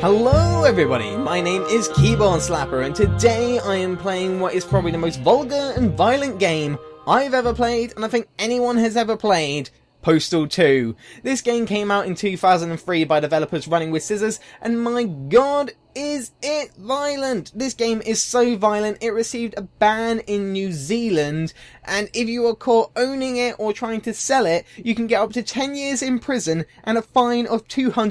Hello everybody, my name is Keyboard Slapper and today I am playing what is probably the most vulgar and violent game I've ever played and I think anyone has ever played, Postal 2. This game came out in 2003 by developers Running with Scissors and my god is it violent! This game is so violent it received a ban in New Zealand, and if you are caught owning it or trying to sell it, you can get up to 10 years in prison and a fine of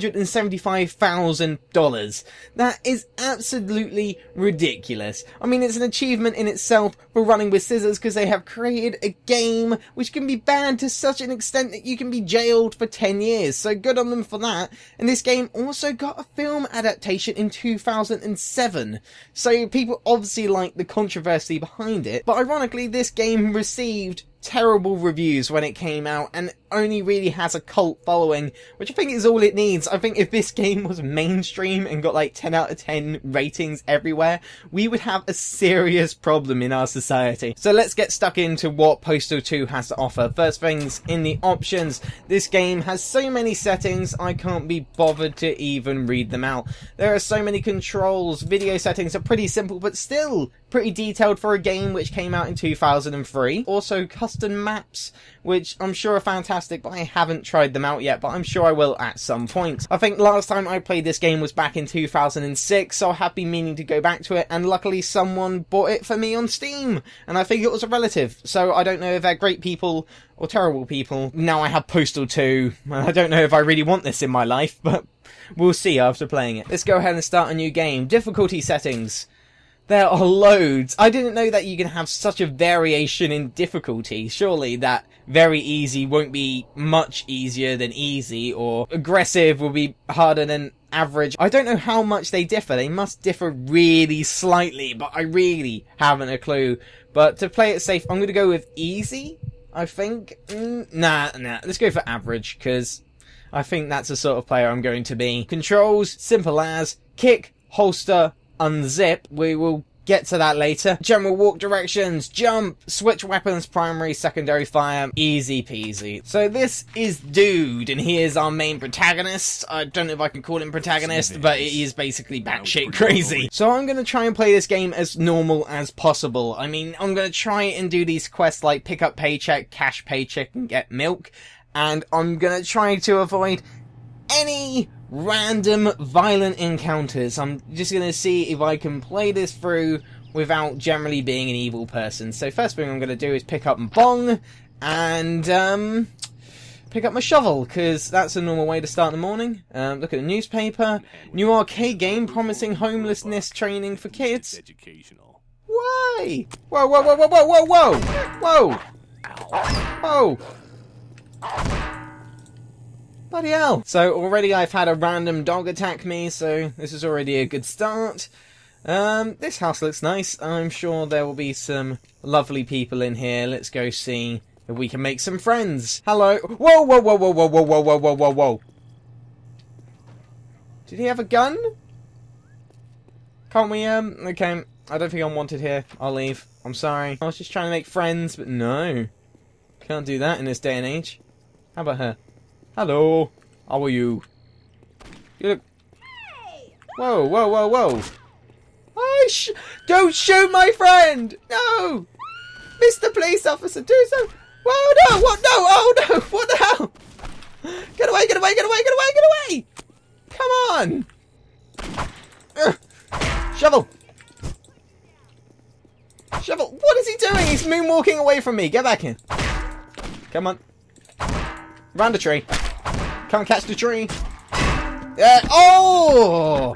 $275,000. That is absolutely ridiculous. I mean, it's an achievement in itself for Running with Scissors because they have created a game which can be banned to such an extent that you can be jailed for 10 years, so good on them for that. And this game also got a film adaptation in 2007, so people obviously like the controversy behind it, but ironically this game received terrible reviews when it came out and only really has a cult following, which I think is all it needs. I think if this game was mainstream and got like 10 out of 10 ratings everywhere, we would have a serious problem in our society. So let's get stuck into what Postal 2 has to offer. First things in the options, this game has so many settings I can't be bothered to even read them out. There are so many controls, video settings are pretty simple but still pretty detailed for a game which came out in 2003. Also custom maps, which I'm sure are fantastic, but I haven't tried them out yet, but I'm sure I will at some point. I think last time I played this game was back in 2006, so I have been meaning to go back to it, and luckily someone bought it for me on Steam, and I think it was a relative, so I don't know if they're great people or terrible people. Now I have Postal 2, I don't know if I really want this in my life, but we'll see after playing it. Let's go ahead and start a new game. Difficulty settings. There are loads. I didn't know that you can have such a variation in difficulty. Surely that very easy won't be much easier than easy, or aggressive will be harder than average. I don't know how much they differ. They must differ really slightly, but I really haven't a clue. But to play it safe, I'm going to go with easy, I think. Nah. Let's go for average, because I think that's the sort of player I'm going to be. Controls, simple as kick, holster, unzip. We will get to that later. General walk directions, jump, switch weapons, primary, secondary fire, easy peasy. So this is Dude, and he is our main protagonist. I don't know if I can call him protagonist, but he is basically batshit crazy. So I'm going to try and play this game as normal as possible. I mean, I'm going to try and do these quests like pick up paycheck, cash paycheck, and get milk. And I'm going to try to avoid any random violent encounters. I'm just going to see if I can play this through without generally being an evil person. So first thing I'm going to do is pick up my bong and pick up my shovel, because that's a normal way to start the morning. Look at the newspaper. New arcade game promising homelessness training for kids. Educational. Why? Whoa, whoa, whoa, whoa, whoa, whoa, whoa! Whoa! Whoa! Bloody hell. So already I've had a random dog attack me, so this is already a good start. This house looks nice. I'm sure there will be some lovely people in here. Let's go see if we can make some friends. Hello. Whoa, whoa, whoa, whoa, whoa, whoa, whoa, whoa, whoa, whoa, whoa. Did he have a gun? Can't we, okay. I don't think I'm wanted here. I'll leave. I'm sorry. I was just trying to make friends, but no. Can't do that in this day and age. How about her? Hello, how are you? You look... Whoa, whoa, whoa, whoa. Don't shoot my friend! No! Mr. Police Officer, do so! Whoa, no! What? No! Oh, no! What the hell? Get away, get away, get away, get away, get away! Come on! Shovel! Shovel! What is he doing? He's moonwalking away from me. Get back in. Come on. Round the tree. Can't catch the tree. Oh!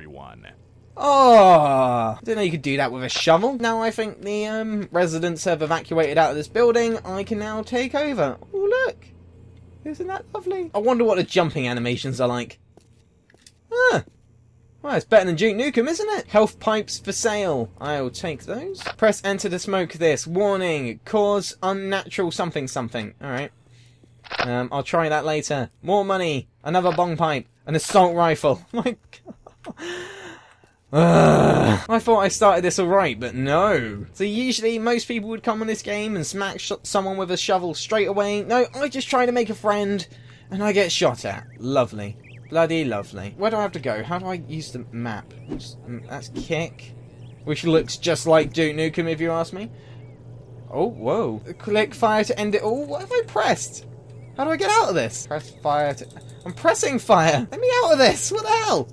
Oh! Didn't know you could do that with a shovel. Now I think the residents have evacuated out of this building. I can now take over. Oh, look! Isn't that lovely? I wonder what the jumping animations are like. Huh. Well, it's better than Duke Nukem, isn't it? Health pipes for sale. I'll take those. Press enter to smoke this. Warning. Cause unnatural something something. Alright. I'll try that later. More money. Another bong pipe. An assault rifle. My god. I thought I started this alright, but no. So usually most people would come on this game and smack someone with a shovel straight away. No, I just try to make a friend and I get shot at. Lovely. Bloody lovely. Where do I have to go? How do I use the map? That's kick. Which looks just like Duke Nukem, if you ask me. Oh, whoa. Click fire to end it all. What have I pressed? How do I get out of this? Press fire to... I'm pressing fire. Let me out of this. What the hell?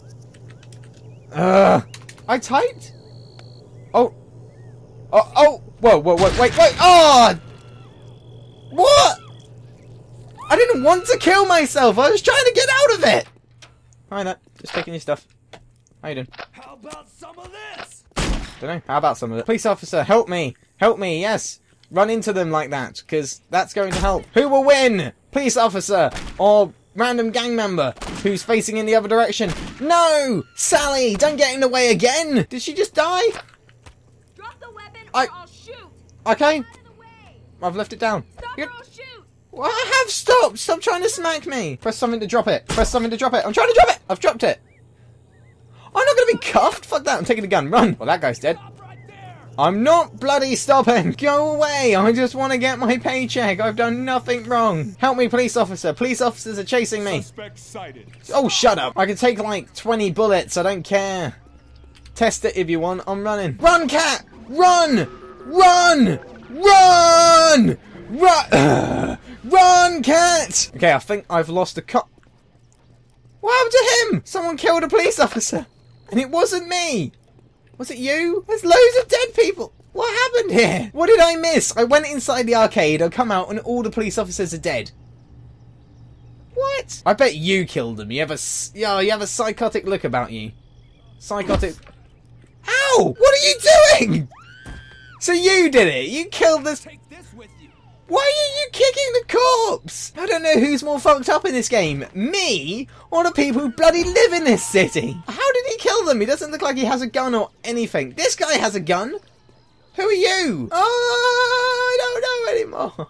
I typed? Oh. Oh. Whoa. Wait. Oh! What? I didn't want to kill myself. I was trying to get out of it. Hi, Nut. Just taking your stuff. How you doing? How about some of this? Dunno. How about some of it? Police officer, help me. Help me, yes. Run into them like that, because that's going to help. Who will win? Police officer or random gang member who's facing in the other direction? No! Sally, don't get in the way again. Did she just die? Drop the weapon or I'll shoot. Okay. Out of the way. I've left it down. Stop or I'll shoot. Well, I have stopped. Stop trying to smack me. Press something to drop it. Press something to drop it. I'm trying to drop it. I've dropped it. I'm not going to be cuffed. Fuck that. I'm taking a gun. Run. Well, that guy's dead. I'm not bloody stopping. Go away. I just want to get my paycheck. I've done nothing wrong. Help me, police officer. Police officers are chasing me. Suspect sighted. Oh, shut up. I can take like 20 bullets. I don't care. Test it if you want. I'm running. Run, cat. Run. Run. Run. Run. Run, cat. Okay, I think I've lost a cop. What happened to him? Someone killed a police officer. And it wasn't me. Was it you? There's loads of dead people. What happened here? What did I miss? I went inside the arcade, I come out, and all the police officers are dead. What? I bet you killed them. You have a psychotic look about you. Psychotic. Ow! What are you doing? So you did it. You killed this. Take this with you. Why are you kicking the corpse? I don't know who's more fucked up in this game. Me or the people who bloody live in this city? How did he kill them? He doesn't look like he has a gun or anything. This guy has a gun. Who are you? Oh, I don't know anymore.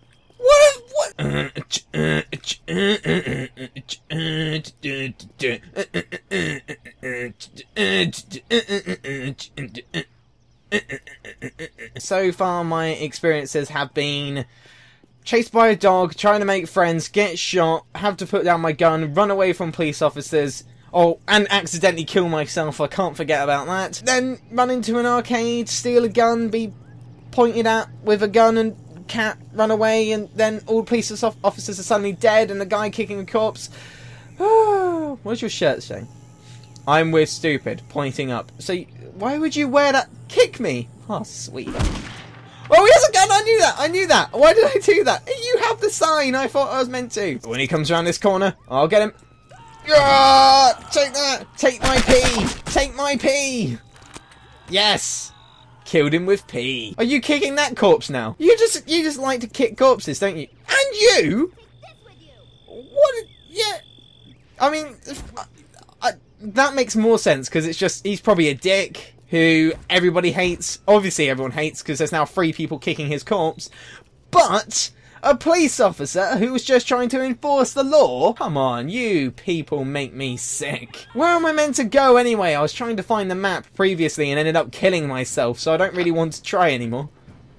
So far my experiences have been chased by a dog, trying to make friends, get shot, have to put down my gun, run away from police officers, and accidentally kill myself, I can't forget about that. Then run into an arcade, steal a gun, be pointed at with a gun and cat, run away, and then all the police officers are suddenly dead and the guy kicking a corpse. What's your shirt say? I'm with stupid, pointing up. So why would you wear that? Kick me! Oh, sweet. Oh, he has a gun! I knew that! I knew that! Why did I do that? You have the sign! I thought I was meant to. When he comes around this corner, I'll get him. Yeah! Take that! Take my pee! Take my pee! Yes! Killed him with pee. Are you kicking that corpse now? You just like to kick corpses, don't you? And you? What? Yeah. I mean, that makes more sense because it's just he's probably a dick who everybody hates. Obviously, everyone hates because there's now 3 people kicking his corpse. But a police officer who was just trying to enforce the law? Come on, you people make me sick. Where am I meant to go anyway? I was trying to find the map previously and ended up killing myself, so I don't really want to try anymore.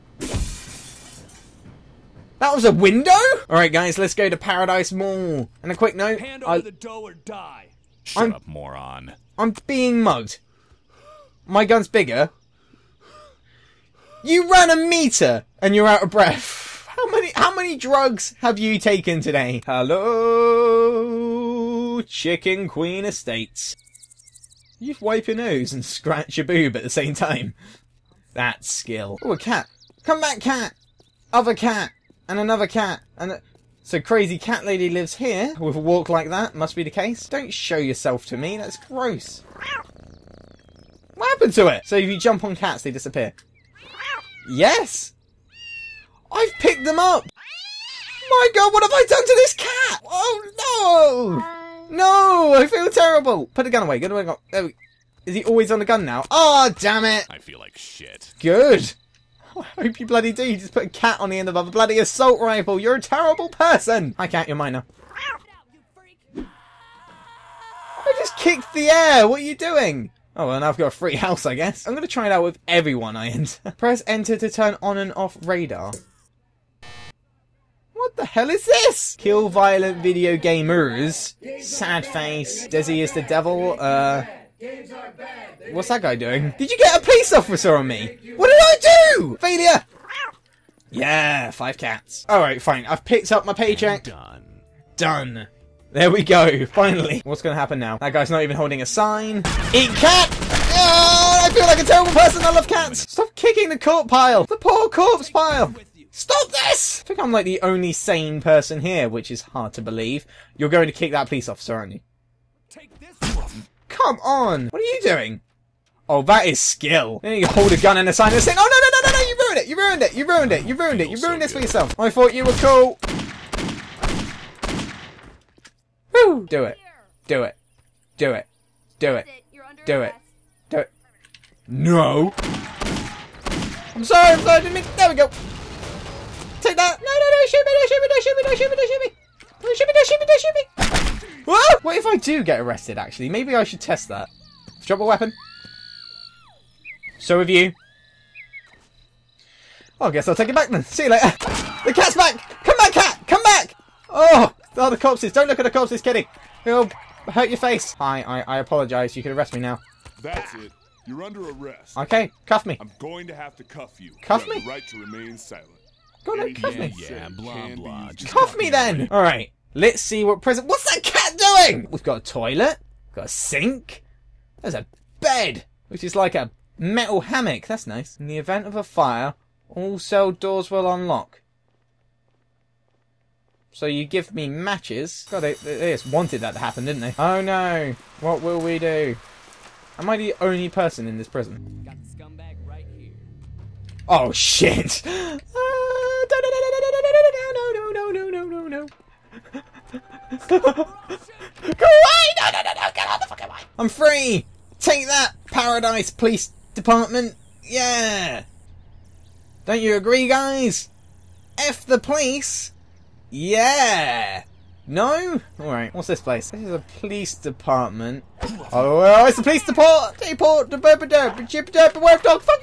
That was a window? Alright guys, let's go to Paradise Mall. And a quick note. Hand over the dough or die. Shut up, moron. I'm being mugged. My gun's bigger. You ran a meter and you're out of breath. How many drugs have you taken today? Hello, Chicken Queen Estates. You wipe your nose and scratch your boob at the same time. That's skill. Oh, a cat. Come back, cat. Other cat. And another cat. And so crazy cat lady lives here with a walk like that. Must be the case. Don't show yourself to me. That's gross. What happened to it? So if you jump on cats, they disappear. Yes. I've picked them up. My God, what have I done to this cat? Oh no! No, I feel terrible. Put the gun away. Get away. There we... Is he always on the gun now? Oh, damn it. I feel like shit. Good. I hope you bloody do. You just put a cat on the end of a bloody assault rifle. You're a terrible person. Hi, cat. You're mine now. I just kicked the air. What are you doing? Oh, well, now I've got a free house, I guess. I'm going to try it out with everyone I enter. Press enter to turn on and off radar. What The hell is this? Kill violent video gamers. Sad face. Desi is the devil. What's that guy doing? Did you get a police officer on me? What did I do? Failure. Yeah, 5 cats. Alright, fine. I've picked up my paycheck. Done. There we go. Finally. What's going to happen now? That guy's not even holding a sign. Eat cat! Oh, I feel like a terrible person. I love cats. Stop kicking the corpse pile. The poor corpse pile. Stop this! I think I'm like the only sane person here, which is hard to believe. You're going to kick that police officer, aren't you? Take this. Come on! What are you doing? Oh, that is skill. Then you hold a gun and a sign and say, "Oh, no, you ruined it! You ruined it! You ruined it! You ruined it! You ruined this for yourself! I thought you were cool!" Woo! Do it. Do it. Do it. Do it. Do it. Do it. No! I'm sorry, I didn't mean... There we go! Take that! No, shoot me, don't shoot me, don't shoot me, don't shoot me, don't shoot me! Don't shoot me, don't shoot me, don't shoot me! Whoa! What if I do get arrested, actually? Maybe I should test that. Drop a weapon. So have you. Oh, I guess I'll take it back then. See you later. The cat's back! Come back, cat! Come back! Oh, the corpses. Don't look at the corpses, kidding. It'll hurt your face. Hi, I apologise. You can arrest me now. That's it. You're under arrest. Okay, cuff me. I'm going to have to cuff you. Cuff You have me? the right to remain silent. Go on, cuff me. Yeah, blah, blah. Just Cuff me then! Alright, let's see what prison... What's that cat doing? We've got a toilet. We've got a sink. There's a bed, which is like a metal hammock. That's nice. In the event of a fire, all cell doors will unlock. So you give me matches. God, they just wanted that to happen, didn't they? Oh no. What will we do? Am I the only person in this prison? Got the scumbag right here. Oh shit! No. Go away! No, get out the fucking way! I'm free! Take that, Paradise Police Department! Yeah! Don't you agree, guys? F the police! Yeah! No? Alright, what's this place? This is a police department. Oh, it's the police depot! Depot! Werf dog! Fuck!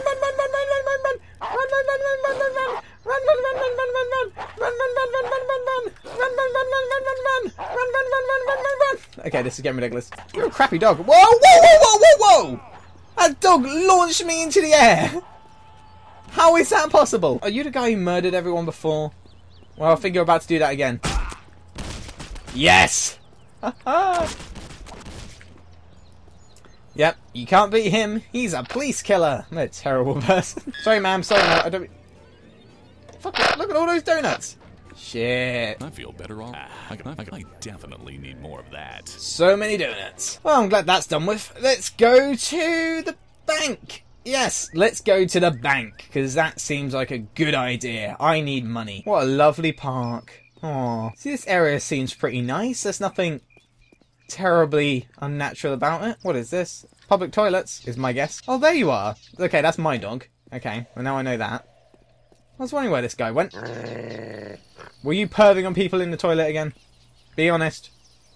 Okay, this is getting ridiculous. You're a crappy dog. Whoa! That dog launched me into the air! How is that possible? Are you the guy who murdered everyone before? Well, I think you're about to do that again. Yes! Yep, you can't beat him. He's a police killer. I'm a terrible person. Sorry, ma'am. Sorry, no, I don't... Fuck it, look at all those donuts. Shit. I feel better already. I definitely need more of that. So many donuts. Well, I'm glad that's done with. Let's go to the bank. Yes, let's go to the bank, because that seems like a good idea. I need money. What a lovely park. Aw. See, this area seems pretty nice. There's nothing terribly unnatural about it. What is this? Public toilets, is my guess. Oh, there you are. Okay, that's my dog. Okay, well now I know that. I was wondering where this guy went. Were you perving on people in the toilet again? Be honest.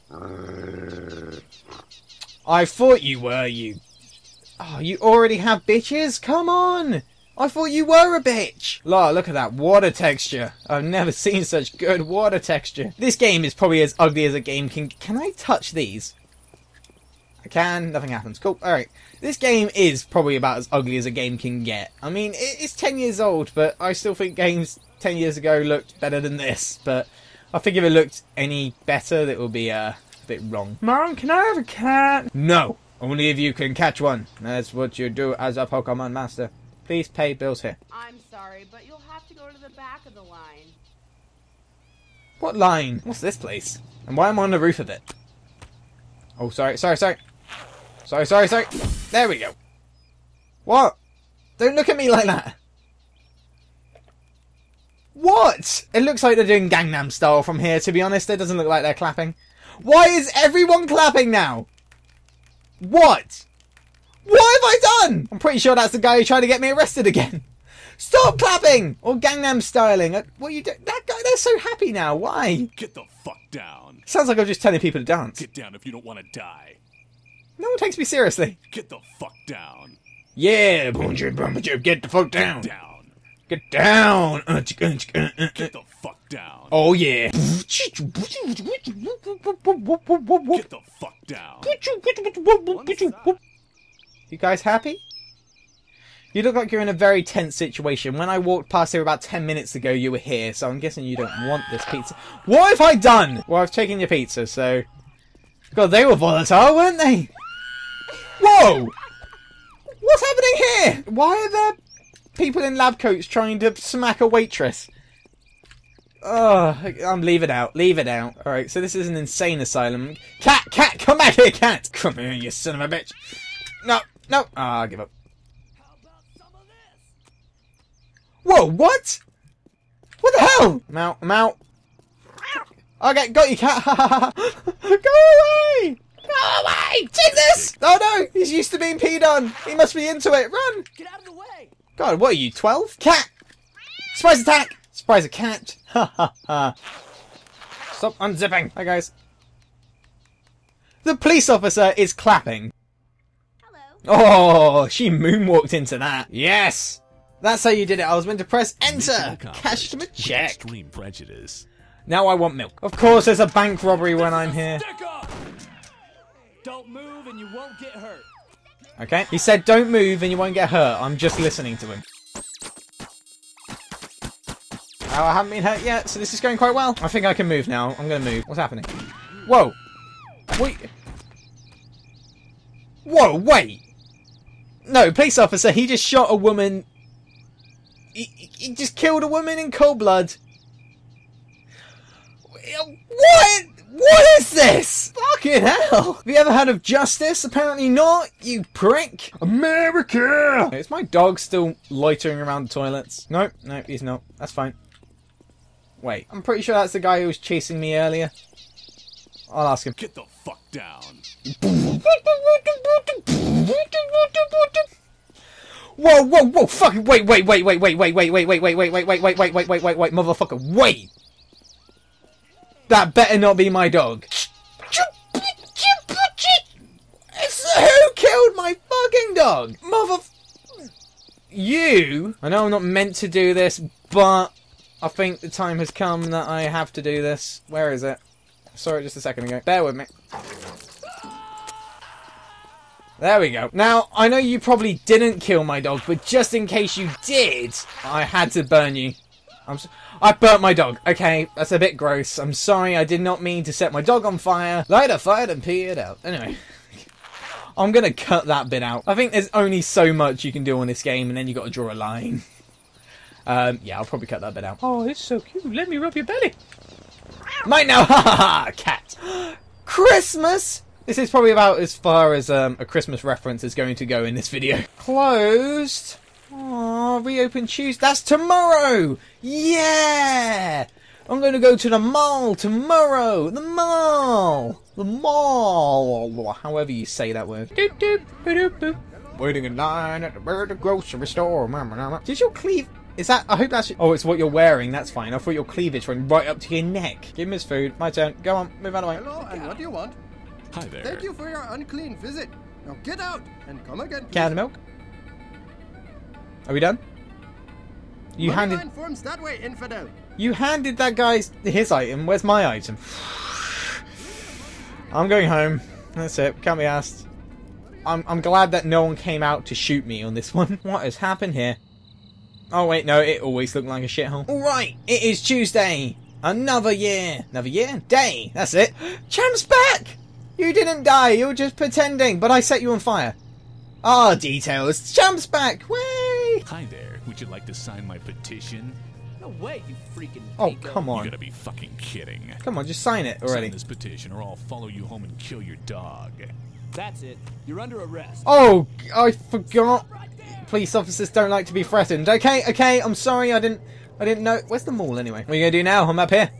I thought you were, you... Oh, you already have bitches? Come on! I thought you were a bitch! Look at that water texture. I've never seen such good water texture. This game is probably as ugly as a game can... Can I touch these? I can. Nothing happens. Cool. Alright. This game is probably about as ugly as a game can get. I mean, it's 10 years old, but I still think games 10 years ago looked better than this. But I think if it looked any better, that would be a bit wrong. Mom, can I have a cat? No. Only if you can catch one. That's what you do as a Pokemon master. Please pay bills here. I'm sorry, but you'll have to go to the back of the line. What line? What's this place? And why am I on the roof of it? Oh, sorry. Sorry. There we go. What? Don't look at me like that. What? It looks like they're doing Gangnam Style from here, to be honest. It doesn't look like they're clapping. Why is everyone clapping now? What? What have I done? I'm pretty sure that's the guy who tried to get me arrested again. Stop clapping! Or Gangnam styling. What are you doing? That guy, they're so happy now. Why? Get the fuck down. Sounds like I'm just telling people to dance. Get down if you don't want to die. No one takes me seriously. Get the fuck down. Yeah, boom, get the fuck down. Down. Get down. Get the fuck fuck down. Oh yeah. Get the fuck down. You guys happy? You look like you're in a very tense situation. When I walked past here about 10 minutes ago, you were here, so I'm guessing you don't want this pizza. What have I done? Well, I've taken your pizza, so... God, they were volatile, weren't they? Whoa! What's happening here? Why are there people in lab coats trying to smack a waitress? I'm leave it out. Leave it out. Alright, so this is an insane asylum. Cat! Come back here, cat! Come here, you son of a bitch. No. I'll give up. Whoa, what? What the hell? I'm out. Okay, got you, cat. Go away! Go away! Take this! Oh no, he's used to being peed on. He must be into it. Run! Get out of the way! God, what are you, 12? Cat! Surprise attack! Surprise a cat. Ha ha ha. Stop unzipping. Hi guys. The police officer is clapping. Hello. Oh, she moonwalked into that. Yes! That's how you did it. I was meant to press Mission enter. accomplished Cash them a with check. Extreme prejudice. Now I want milk. Of course there's a bank robbery when I'm here. Stick up! Don't move and you won't get hurt. Okay. He said don't move and you won't get hurt. I'm just listening to him. Oh, I haven't been hurt yet, so this is going quite well. I think I can move now. I'm going to move. What's happening? Whoa. Wait. Whoa, wait. No, police officer, he just shot a woman. He just killed a woman in cold blood. What? What is this? Fucking hell. Have you ever heard of justice? Apparently not, you prick. America! Is my dog still loitering around the toilets? No, he's not. That's fine. Wait, I'm pretty sure that's the guy who was chasing me earlier. I'll ask him. Get the fuck down. Whoa, fucking wait, motherfucker, wait! That better not be my dog. Who killed my fucking dog? You? I know I'm not meant to do this, but I think the time has come that I have to do this. Where is it? I saw it just a second ago. Bear with me. There we go. Now, I know you probably didn't kill my dog, but just in case you did, I had to burn you. I burnt my dog. Okay, that's a bit gross. I'm sorry, I did not mean to set my dog on fire. Light a fire and pee it out. Anyway. I'm gonna cut that bit out. I think there's only so much you can do on this game, and then you gotta draw a line. Yeah, I'll probably cut that bit out. Oh, it's so cute. Let me rub your belly. Mine now. Ha ha ha. Cat. Christmas. This is probably about as far as a Christmas reference is going to go in this video. Closed. Oh, reopen Tuesday. That's tomorrow. Yeah. I'm going to go to the mall tomorrow. The mall. The mall. However you say that word. Doop, doop, doop, doop. Waiting in line at the grocery store. Did your cleave... Is that... I hope that's... Oh, it's what you're wearing. That's fine. I thought your cleavage went right up to your neck. Give him his food. My turn. Go on. Move out of the way. Hello, and what do you want? Hi there. Thank you for your unclean visit. Now get out and come again. Please. Can of milk? Are we done? You Money handed... line forms that way, infidel. You handed that guy his item. Where's my item? I'm going home. That's it. Can't be asked. I'm glad that no one came out to shoot me on this one. What has happened here? Oh wait, no, it always looked like a shithole. Alright, it is Tuesday. Another year. Another year? Day. That's it. Champ's back! You didn't die, you were just pretending, but I set you on fire. Ah, details. Champ's back! Way! Hi there. Would you like to sign my petition? No way, you freaking Oh, Pico. come You on. gotta be fucking kidding. Come on, just sign it already. Sign this petition or I'll follow you home and kill your dog. That's it. You're under arrest. Oh, I forgot. Police officers don't like to be threatened. Okay, I'm sorry, I didn't know. Where's the mall anyway? What are you gonna do now? I'm up here.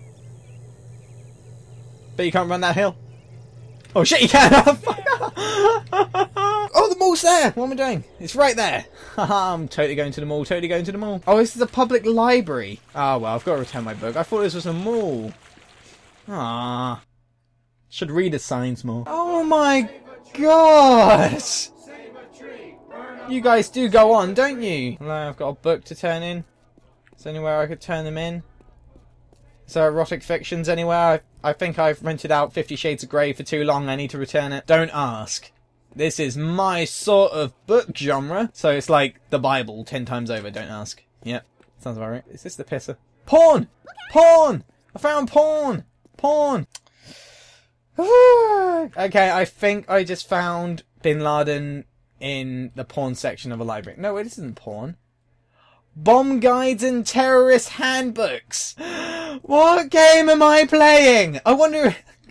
But you can't run that hill. Oh shit, you can! Oh, the mall's there! What am I doing? It's right there! Haha, I'm totally going to the mall, Oh, this is a public library. Oh, well, I've got to return my book. I thought this was a mall. Ah, should read the signs more. Oh my god! You guys do go on, don't you? No, I've got a book to turn in. Is there anywhere I could turn them in? So erotic fictions anywhere? I think I've rented out 50 Shades of Grey for too long. I need to return it. Don't ask. This is my sort of book genre. So it's like the Bible 10 times over. Don't ask. Yep. Sounds about right. Is this the pisser? Porn! Porn! I found porn! Porn! Okay, I think I just found Bin Laden in the porn section of a library. No, it isn't porn. Bomb guides and terrorist handbooks. What game am I playing? I wonder...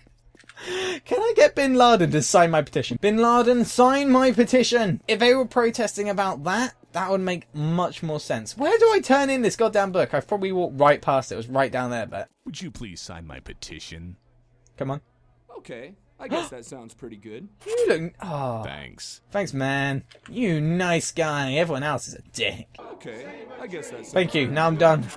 Can I get Bin Laden to sign my petition? Bin Laden, sign my petition! If they were protesting about that, that would make much more sense. Where do I turn in this goddamn book? I've probably walked right past it. It was right down there, but... Would you please sign my petition? Come on. Okay, I guess that sounds pretty good. You look... Oh. Thanks. Thanks, man. You nice guy. Everyone else is a dick. Okay, I guess that sounds... Thank you. Now I'm done.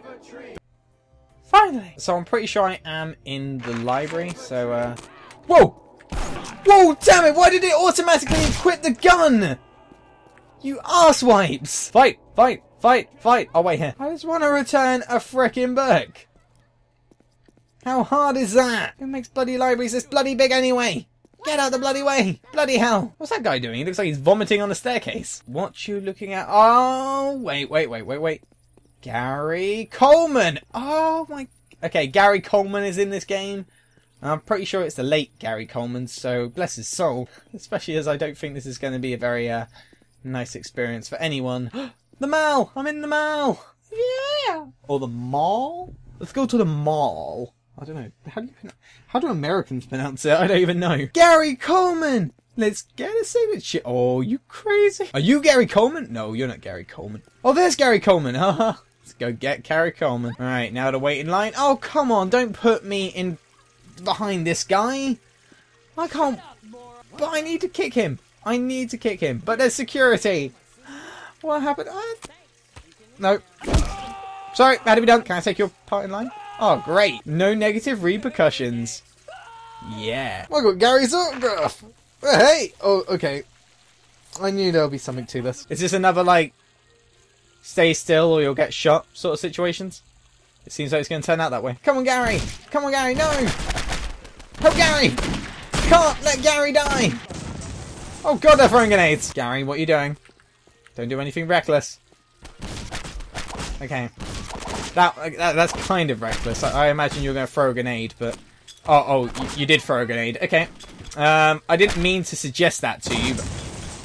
Finally! So I'm pretty sure I am in the library, so, Whoa! Whoa, damn it! Why did it automatically equip the gun? You arsewipes! Fight! Fight! Fight! Fight! Oh, wait here. I just want to return a frickin' book. How hard is that? Who makes bloody libraries this bloody big anyway? Get out the bloody way! Bloody hell! What's that guy doing? He looks like he's vomiting on the staircase. What you looking at? Oh, wait. Gary Coleman! Oh my... Okay, Gary Coleman is in this game. I'm pretty sure it's the late Gary Coleman, so bless his soul. Especially as I don't think this is going to be a very nice experience for anyone. The mall! I'm in the mall! Yeah! Or the mall? Let's go to the mall. I don't know. How do Americans pronounce it? I don't even know. Gary Coleman! Let's get a signature. Oh, you crazy? Are you Gary Coleman? No, you're not Gary Coleman. Oh, there's Gary Coleman. Haha. Let's go get Gary Coleman. Alright, now to wait in line. Oh, come on. Don't put me in behind this guy. I can't. But I need to kick him. But there's security. What happened? No. Sorry, had to be done. Can I take your part in line? Oh, great. No negative repercussions. Yeah. I got Gary's autograph. Hey! Oh, okay. I knew there would be something to this. Is this another, like, stay still or you'll get shot sort of situations? It seems like it's going to turn out that way. Come on, Gary! Come on, Gary! No! Help Gary! Can't let Gary die! Oh, God, they're throwing grenades! Gary, what are you doing? Don't do anything reckless. Okay. That's kind of reckless. I imagine you were going to throw a grenade, but... Oh, you did throw a grenade. Okay. I didn't mean to suggest that to you, but...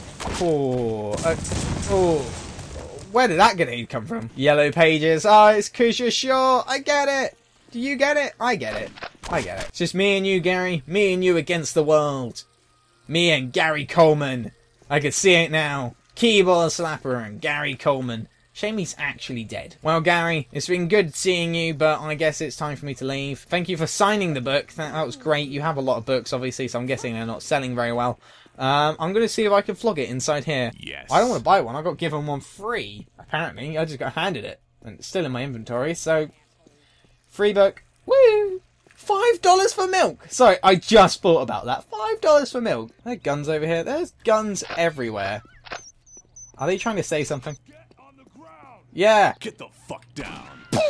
Where did that grenade come from? Yellow pages. Oh, it's 'cause you're short. I get it. Do you get it? I get it. It's just me and you, Gary. Me and you against the world. Me and Gary Coleman. I can see it now. Keyboard slapper and Gary Coleman. Shame he's actually dead. Well, Gary, it's been good seeing you, but I guess it's time for me to leave. Thank you for signing the book. That was great. You have a lot of books, obviously, so I'm guessing they're not selling very well. I'm going to see if I can flog it inside here. Yes. I don't want to buy one. I got given one free, apparently. I just got handed it. And it's still in my inventory, so... Free book. Woo! $5 for milk! Sorry, I just thought about that. $5 for milk. There are guns over here. There's guns everywhere. Are they trying to say something? Yeah. Get the fuck down.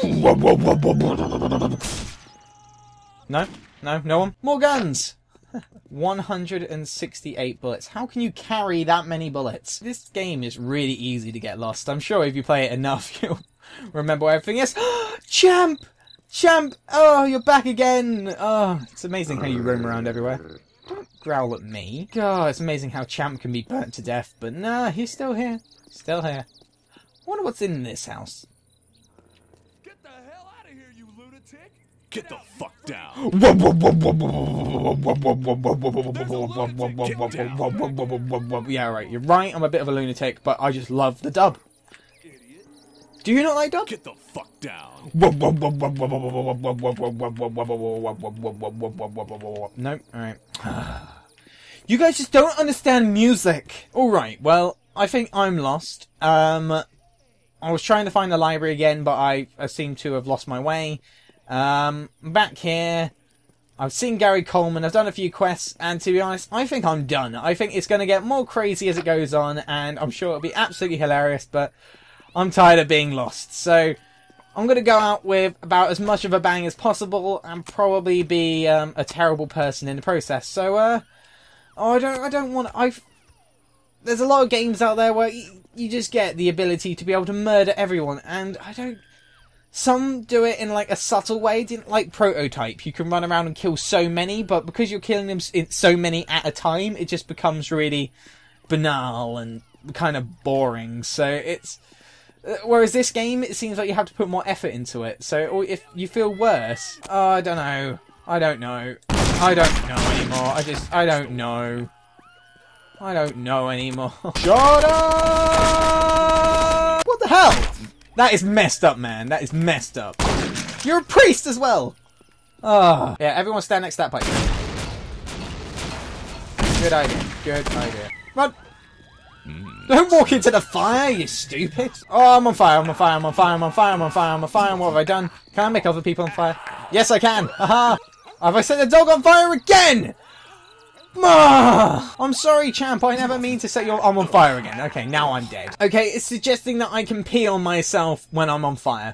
No one. More guns. 168 bullets. How can you carry that many bullets? This game is really easy to get lost. I'm sure if you play it enough, you'll remember where everything is. Champ! Champ! Oh, you're back again! Oh, it's amazing how you roam around everywhere. Don't growl at me. God, it's amazing how Champ can be burnt to death, but nah, he's still here. Still here. I wonder what's in this house. Get the hell out of here, you lunatic! Get the fuck down. Yeah, right. You're right. I'm a bit of a lunatic, but I just love the dub. Do you not like dub? Get the fuck down. No. All right. You guys just don't understand music. All right. Well, I think I'm lost. I was trying to find the library again, but I seem to have lost my way. Back here. I've seen Gary Coleman. I've done a few quests, and to be honest, I think I'm done. I think it's going to get more crazy as it goes on, and I'm sure it'll be absolutely hilarious, but I'm tired of being lost. So, I'm going to go out with about as much of a bang as possible and probably be a terrible person in the process. So, I don't want to... There's a lot of games out there where you just get the ability to be able to murder everyone, and I don't... Some do it in like a subtle way, like Prototype. You can run around and kill so many, but because you're killing them so many at a time, it just becomes really banal and kind of boring. So it's... Whereas this game, it seems like you have to put more effort into it. So or if you feel worse... Oh, I don't know. I don't know. I don't know anymore. I don't know. I don't know anymore. Shut up! What the hell? That is messed up, man. That is messed up. You're a priest as well! Oh. Yeah, everyone stand next to that pipe. Good idea. Good idea. Run! Don't walk into the fire, you stupid! Oh, I'm on fire, I'm on fire, I'm on fire, I'm on fire, I'm on fire, I'm on fire. What have I done? Can I make other people on fire? Yes, I can! Haha! Have I set the dog on fire again? I'm sorry, champ. I never mean to set your arm on fire again. Okay, now I'm dead. Okay, it's suggesting that I can pee on myself when I'm on fire.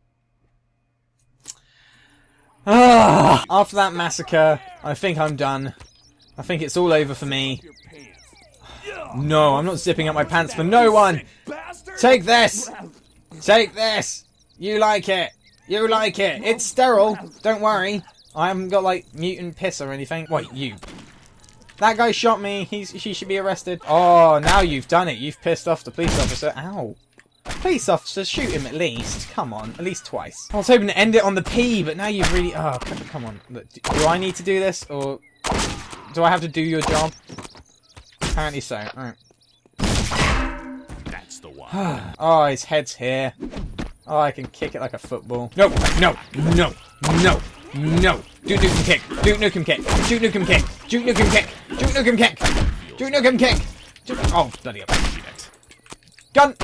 After that massacre, I think I'm done. I think it's all over for me. No, I'm not zipping up my pants for no one. Take this. Take this. You like it. You like it. It's sterile. Don't worry. I haven't got, like, mutant piss or anything. Wait, you. That guy shot me. He should be arrested. Oh, now you've done it. You've pissed off the police officer. Ow. Police officer, shoot him at least. Come on, at least twice. I was hoping to end it on the P, but now you've really... Oh, come on. Look, do I need to do this, or do I have to do your job? Apparently so. Alright. That's the one. Oh, his head's here. Oh, I can kick it like a football. No, no, no, no. No! Duke Nukem kick! Duke Nukem kick! Duke Nukem kick! Duke Nukem kick! Duke Nukem kick! Duke Nukem kick! Oh, bloody up. Gun!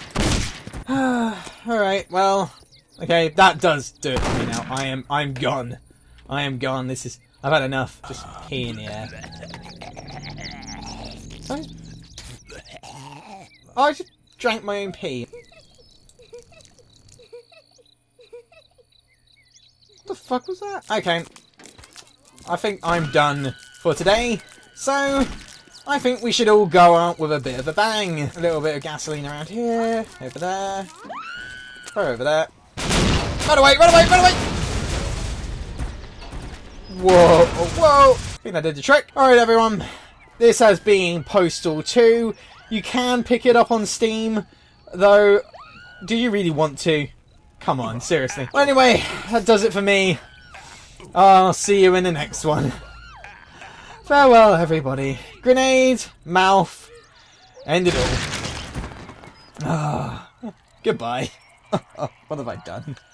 Alright, well... Okay, that does do it for me now. I'm gone. I am gone. This is... I've had enough. Just pee in the air. I just drank my own pee. What the fuck was that? Okay. I think I'm done for today. So, I think we should all go out with a bit of a bang. A little bit of gasoline around here. Over there. Over there. Run away! Run away! Run away! Whoa! Whoa! I think that did the trick. Alright, everyone. This has been Postal 2. You can pick it up on Steam. Though, do you really want to? Come on, seriously. Well, anyway, that does it for me. I'll see you in the next one. Farewell, everybody. Grenade, mouth, end it all. Goodbye. What have I done?